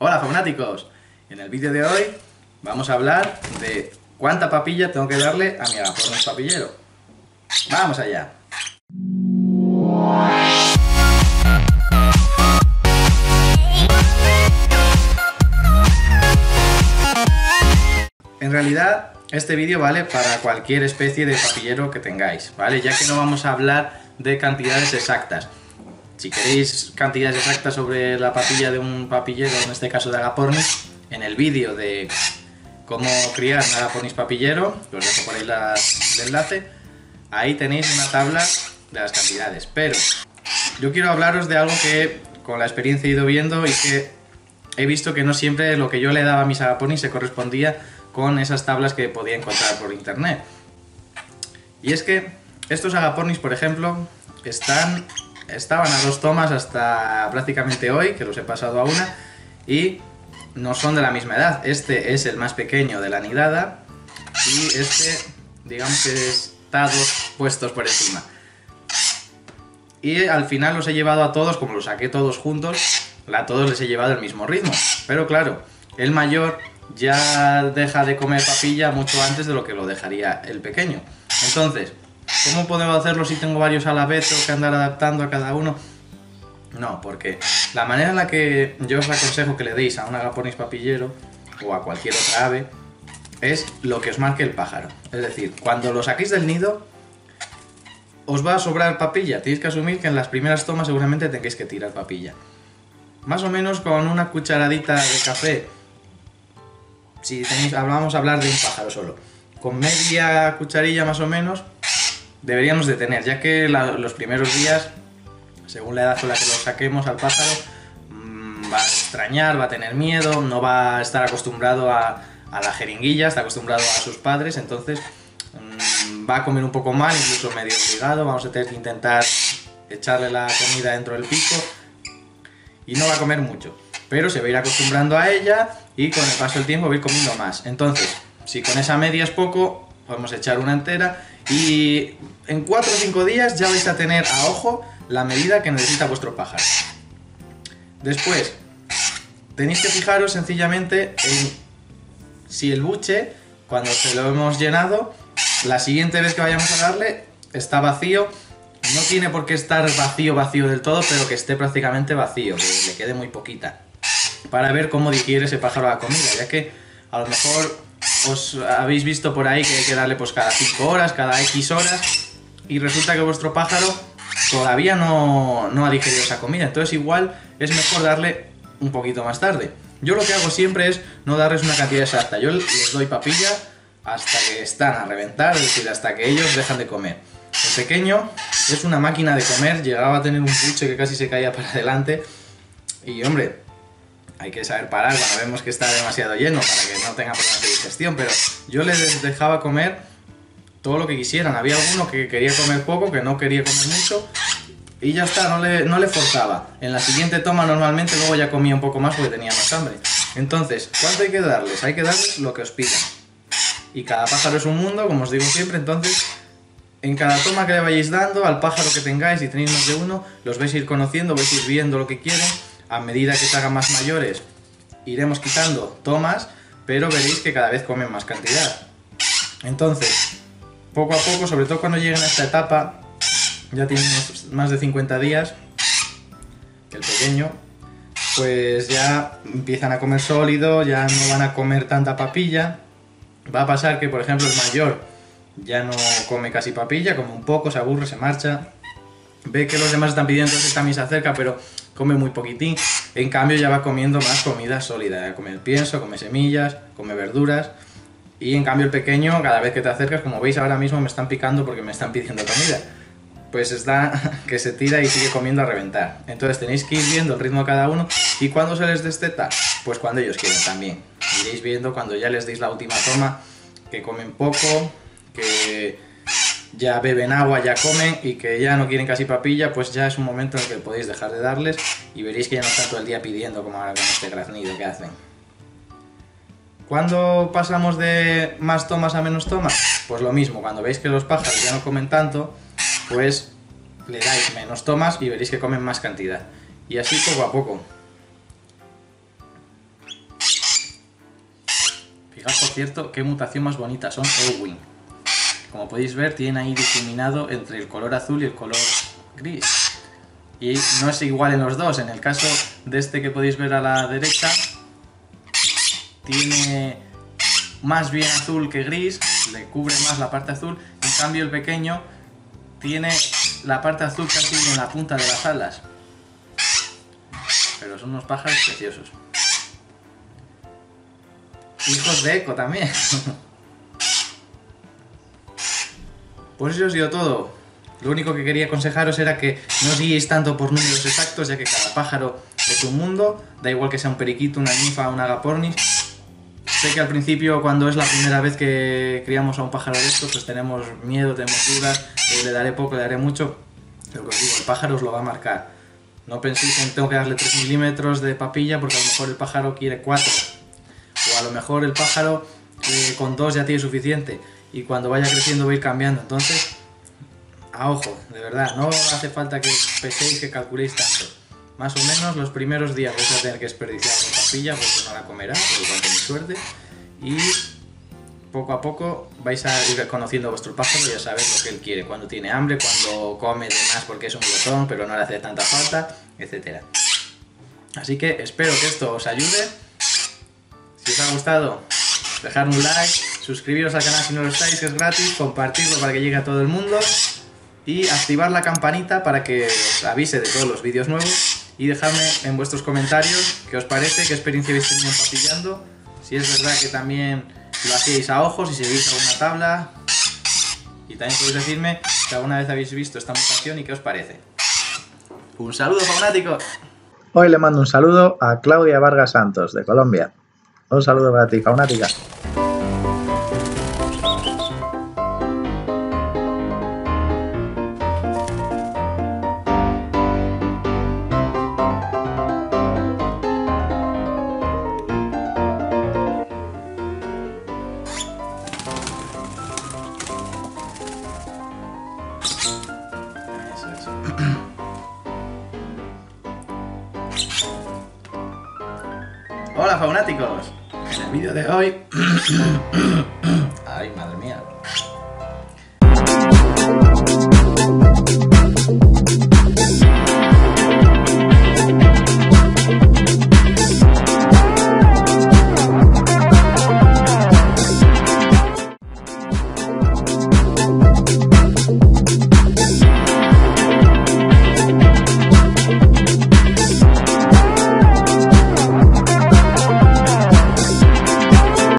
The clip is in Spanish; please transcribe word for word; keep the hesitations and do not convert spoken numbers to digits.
Hola fanáticos, en el vídeo de hoy vamos a hablar de cuánta papilla tengo que darle a mi agapornis papillero. ¡Vamos allá! En realidad este vídeo vale para cualquier especie de papillero que tengáis, ¿vale? Ya que no vamos a hablar de cantidades exactas. Si queréis cantidades exactas sobre la papilla de un papillero, en este caso de agapornis, en el vídeo de cómo criar un agapornis papillero, que os dejo por ahí la, el enlace, ahí tenéis una tabla de las cantidades. Pero yo quiero hablaros de algo que con la experiencia he ido viendo y que he visto que no siempre lo que yo le daba a mis agapornis se correspondía con esas tablas que podía encontrar por internet. Y es que estos agapornis, por ejemplo, están... estaban a dos tomas hasta prácticamente hoy, que los he pasado a una, y no son de la misma edad. Este es el más pequeño de la nidada y este, digamos que está dos puestos por encima. Y al final los he llevado a todos, como los saqué todos juntos, a todos les he llevado el mismo ritmo. Pero claro, el mayor ya deja de comer papilla mucho antes de lo que lo dejaría el pequeño. Entonces, ¿cómo podemos hacerlo si tengo varios a la vez? ¿Tengo que andar adaptando a cada uno? No, porque la manera en la que yo os aconsejo que le deis a un agapornis papillero o a cualquier otra ave es lo que os marque el pájaro. Es decir, cuando lo saquéis del nido os va a sobrar papilla. Tenéis que asumir que en las primeras tomas seguramente tengáis que tirar papilla. Más o menos con una cucharadita de café, si tenéis, vamos a hablar de un pájaro solo, con media cucharilla más o menos deberíamos de tener, ya que la, los primeros días, según la edad con la que lo saquemos al pájaro, mmm, va a extrañar, va a tener miedo, no va a estar acostumbrado a, a la jeringuilla, está acostumbrado a sus padres, entonces mmm, va a comer un poco mal, incluso medio obligado. Vamos a tener que intentar echarle la comida dentro del pico y no va a comer mucho, pero se va a ir acostumbrando a ella y con el paso del tiempo va a ir comiendo más. Entonces, si con esa media es poco, podemos echar una entera y en cuatro o cinco días ya vais a tener a ojo la medida que necesita vuestro pájaro. Después, tenéis que fijaros sencillamente en si el buche, cuando se lo hemos llenado, la siguiente vez que vayamos a darle está vacío. No tiene por qué estar vacío, vacío del todo, pero que esté prácticamente vacío, que le quede muy poquita, para ver cómo digiere ese pájaro la comida, ya que a lo mejor os habéis visto por ahí que hay que darle pues cada cinco horas, cada X horas, y resulta que vuestro pájaro todavía no, no ha digerido esa comida. Entonces igual es mejor darle un poquito más tarde. Yo lo que hago siempre es no darles una cantidad exacta. Yo les doy papilla hasta que están a reventar, es decir, hasta que ellos dejan de comer. El pequeño es una máquina de comer, llegaba a tener un buche que casi se caía para adelante y hombre, hay que saber parar cuando vemos que está demasiado lleno para que no tenga problemas de digestión, pero yo les dejaba comer todo lo que quisieran. Había alguno que quería comer poco, que no quería comer mucho y ya está, no le, no le forzaba. En la siguiente toma normalmente luego ya comía un poco más porque tenía más hambre. Entonces, ¿cuánto hay que darles? Hay que darles lo que os pidan. Y cada pájaro es un mundo, como os digo siempre, entonces en cada toma que le vayáis dando al pájaro que tengáis, si tenéis más de uno, los vais a ir conociendo, vais a ir viendo lo que quieren. A medida que se hagan más mayores iremos quitando tomas, pero veréis que cada vez comen más cantidad. Entonces, poco a poco, sobre todo cuando lleguen a esta etapa, ya tienen más de cincuenta días, el pequeño, pues ya empiezan a comer sólido, ya no van a comer tanta papilla. Va a pasar que, por ejemplo, el mayor ya no come casi papilla, come un poco, se aburre, se marcha, ve que los demás están pidiendo, entonces también se acerca, pero come muy poquitín. En cambio ya va comiendo más comida sólida, ya come el pienso, come semillas, come verduras. Y en cambio el pequeño, cada vez que te acercas, como veis ahora mismo me están picando porque me están pidiendo comida, pues está que se tira y sigue comiendo a reventar. Entonces tenéis que ir viendo el ritmo de cada uno. ¿Y cuándo se les desteta? Pues cuando ellos quieren también. Iréis viendo cuando ya les deis la última toma, que comen poco, que ya beben agua, ya comen y que ya no quieren casi papilla, pues ya es un momento en el que podéis dejar de darles y veréis que ya no están todo el día pidiendo como ahora con este graznido que hacen. ¿Cuándo pasamos de más tomas a menos tomas? Pues lo mismo, cuando veis que los pájaros ya no comen tanto, pues le dais menos tomas y veréis que comen más cantidad. Y así poco a poco. cierto, qué mutación más bonita, son Owyn. Como podéis ver, tienen ahí difuminado entre el color azul y el color gris. Y no es igual en los dos. En el caso de este que podéis ver a la derecha, tiene más bien azul que gris, le cubre más la parte azul. En cambio el pequeño tiene la parte azul casi en la punta de las alas. Pero son unos pájaros preciosos. Hijos de Eco también. Pues eso ha sido todo. Lo único que quería aconsejaros era que no os guiéis tanto por números exactos, ya que cada pájaro es un mundo. Da igual que sea un periquito, una ninfa o un agapornis. Sé que al principio, cuando es la primera vez que criamos a un pájaro de estos, pues tenemos miedo, tenemos dudas, eh, le daré poco, le daré mucho. Lo que os digo, el pájaro os lo va a marcar. No penséis en tengo que darle tres milímetros de papilla, porque a lo mejor el pájaro quiere cuatro. O a lo mejor el pájaro eh, con dos ya tiene suficiente. Y cuando vaya creciendo va a ir cambiando. Entonces, a ojo, de verdad, no hace falta que peséis, que calculéis tanto. Más o menos los primeros días vais a tener que desperdiciar la papilla porque no la comerá, por igual tenéis suerte. Y poco a poco vais a ir conociendo a vuestro pájaro y a saber lo que él quiere, cuando tiene hambre, cuando come de más porque es un glotón pero no le hace tanta falta, etcétera. Así que espero que esto os ayude. Si os ha gustado, dejad un like, suscribiros al canal si no lo estáis, que es gratis, compartirlo para que llegue a todo el mundo y activar la campanita para que os avise de todos los vídeos nuevos. Y dejadme en vuestros comentarios qué os parece, qué experiencia habéis tenido papillando, si es verdad que también lo hacíais a ojos, si seguís alguna tabla, y también podéis decirme si alguna vez habéis visto esta mutación y qué os parece. ¡Un saludo, faunáticos! Hoy le mando un saludo a Claudia Vargas Santos, de Colombia. Un saludo para ti, faunática. Hola, faunáticos. En el vídeo de hoy... Ay, madre mía.